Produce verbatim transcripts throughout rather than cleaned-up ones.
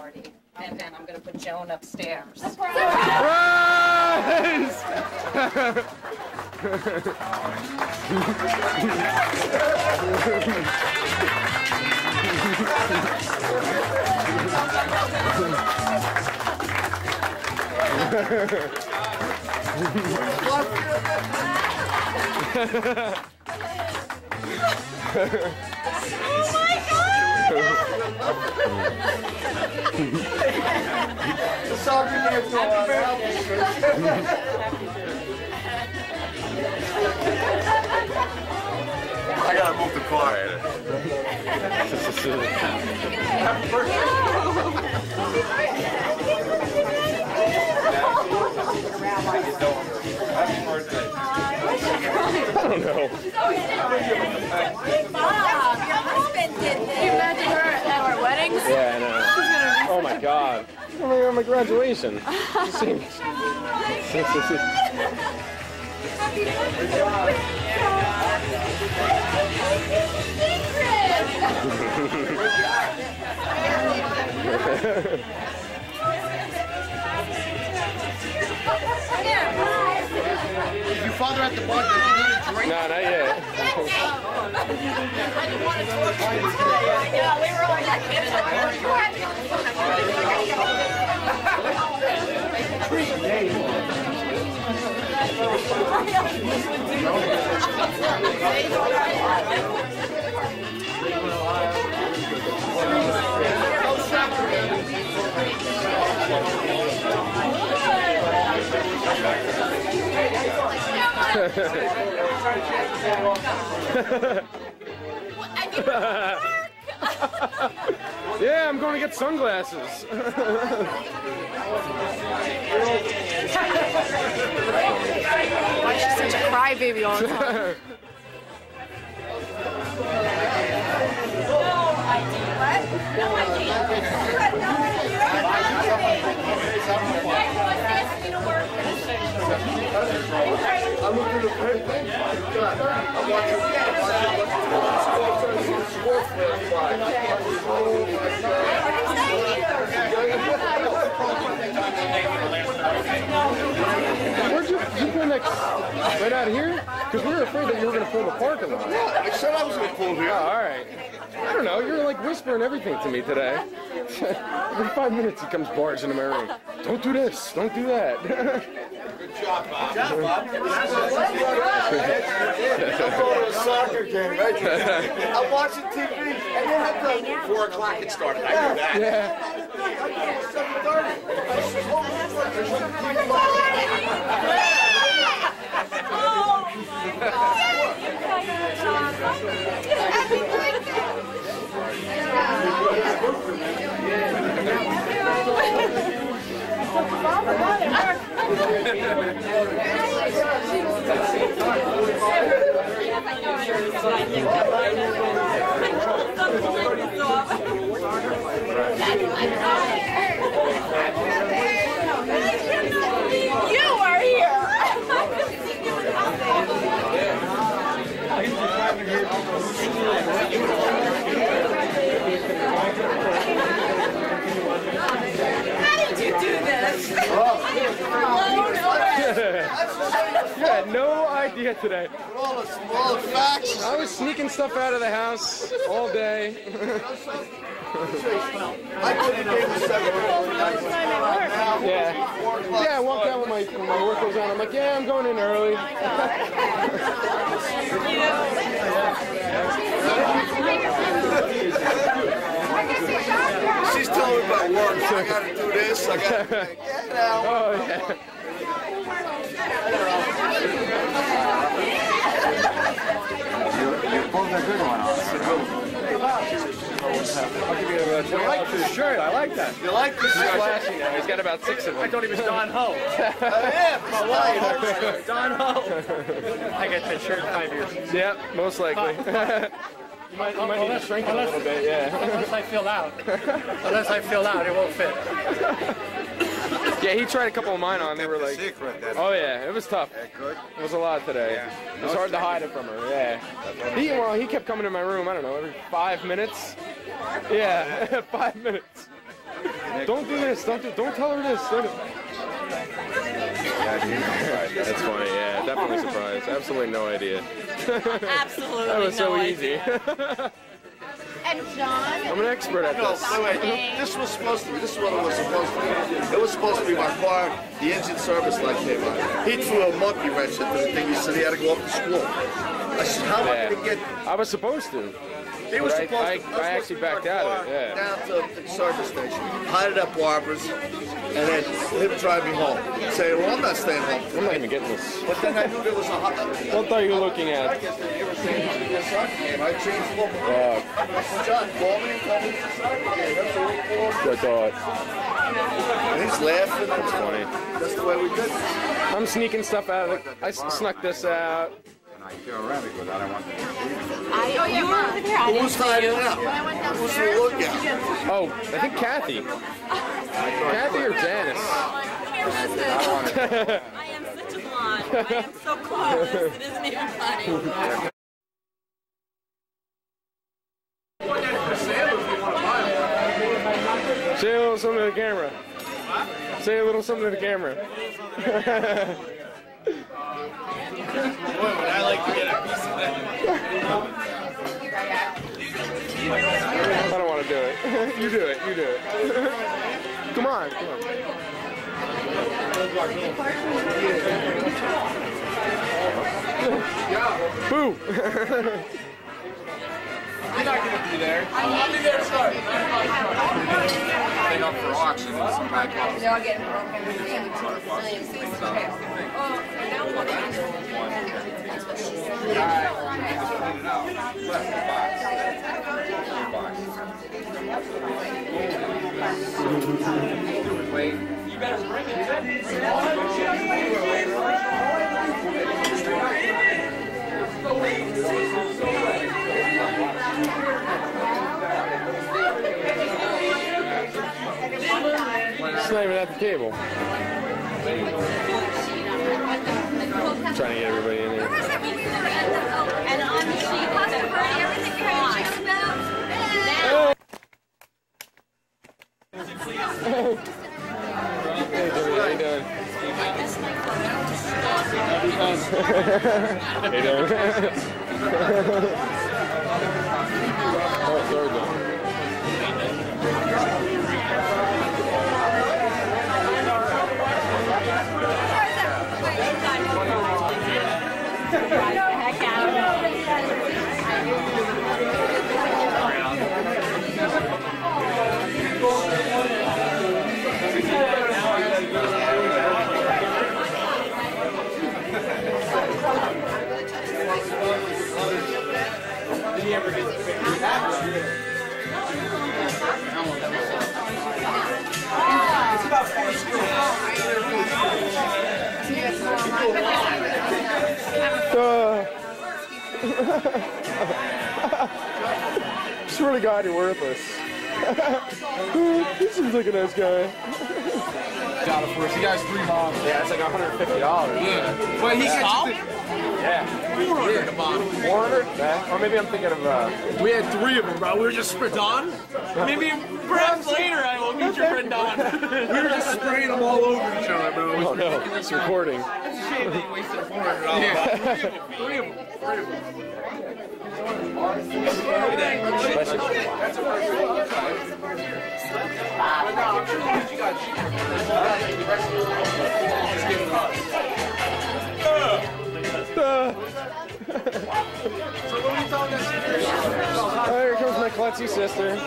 party. And then I'm going to put Joan upstairs. Surprise! Oh my God! Soccer game for Happy I gotta move the car. Happy birthday. Happy birthday. I don't know. Can you imagine her at our weddings? Yeah, I know. Oh my God. Oh my God, my graduation. Is your father at the bar? Does he need a drink? No, not yet. I didn't want to talk to you today. Yeah, we were like, Yeah, I'm going to get sunglasses. why is she such a crybaby all the time? I looked at the paper. I'm watching sports Where'd you, you pull next? Right out here? Because we were afraid that you were going to pull the parking lot. Yeah, I said I was going to pull here. Oh, all right. I don't know. You're like whispering everything to me today. Every five minutes he comes barging into my room. Don't do this. Don't do that. Good job, Bob. Good job, Bob. I'm going to a soccer game, right? I'm watching T V, and then at the four o'clock it started. I knew that. Yeah. seven thirty. Happy birthday! You are here! How did you do this? You had no idea today. All the small facts. I was sneaking stuff out of the house all day. I did the game at seven thirty. Yeah. Yeah, I walked out when my, when my work was on. I'm like, yeah, I'm going in early. She's telling me about work. So I got to do this. I got to get out. Oh, yeah. You pulled a good one off. I'll give you a twenty dollars for the shirt. I like that. You like this? He's flashy now. He's got about six of them. I thought he was Don Ho. Yeah, my wife. Don Ho. I got that shirt in five years. Yep, most likely. You might, you might need to shrink it a little bit, yeah. Unless I fill out. Unless I fill out, it won't fit. Yeah, he tried a couple of mine on. They were like, Secret, that's oh yeah, it was tough. good. It was a lot today. It was hard to hide it from her. Yeah. He well, he kept coming to my room. I don't know, every five minutes. Yeah, five minutes. Don't do this. Don't do, don't tell her this. Don't That's funny. Yeah, definitely surprised. Absolutely no idea. Absolutely That was so no easy. And John. I'm an expert at No, this. wait, wait. This was supposed to be. This is what it was supposed to be. It was supposed to be my car. The engine service light came on. He threw a monkey wrench into the thing. He said he had to go up to school. I said, how am I Yeah. going to get? I was supposed to. He was But I- supposed I- to. I was supposed actually to backed bring my out of car it, yeah. Down to the service station, hide it at Barbara's, and then him drive me home. Say, well, I'm not staying home. I'm not even getting this. But then I knew there was a hot. What are you looking I at? guess they were saying it was a soccer game. I changed the local. Uh, John, call me and tell me it's a soccer game. That's what we call it. good thought. And he's laughing. That's funny. That's the way we did it. I'm sneaking stuff out of it. I s- snuck this out. I feel around because I don't want to. I, oh, you were over there. I didn't Who's see hiding you. out? Who's the lookout? Oh, I think Kathy. Kathy or Janice. Here, listen. I am such a blonde. I am so clueless. It isn't even funny. Say a little something to the camera. Say a little something to the camera. Boy, would I like to get a piece of that. I don't want to do it. You do it. You do it. Come on. Come on. Boo. You're not going to be there. I'll be there, sorry. Thing up for auction and some back off. They're all getting broken. Wait. You better bring it. It's not even at the table. Trying to get everybody in here. And on the sheet, Pasta Birdie, everything you're going to chicken about. Now. Hey, Jimmy, how you doing? How you doing? Oh, third one. Heck out of Uh, swear to God, you're worthless. He seems like a nice guy. Got it for us. You guys three bombs. Yeah, it's like one hundred fifty dollars. Yeah. But he stopped? Yeah. four hundred a bomb. four hundred? Yeah. Or maybe I'm thinking of, uh... We had three of them, bro. We were just spraying Don. Maybe perhaps later I will meet your friend Don. We were just spraying them all over each other, bro. Oh, no. It's recording. It's a shame they wasted four hundred dollars. Yeah. Three of them. Three of them. Bless you. Uh. Oh, here comes my klutzy sister.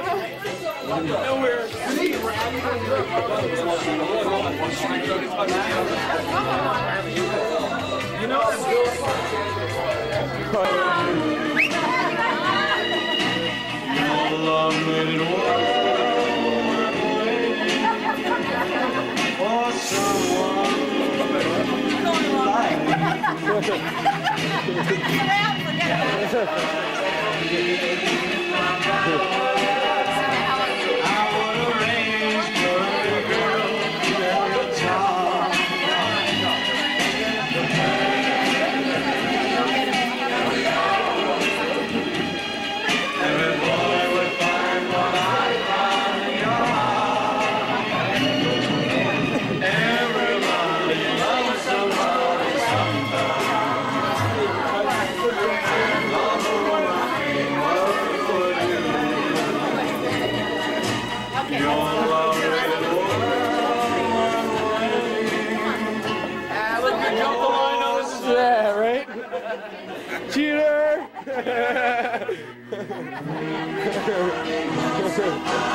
You know Ah, look, you jumped the line on this. Yeah, right? Cheater!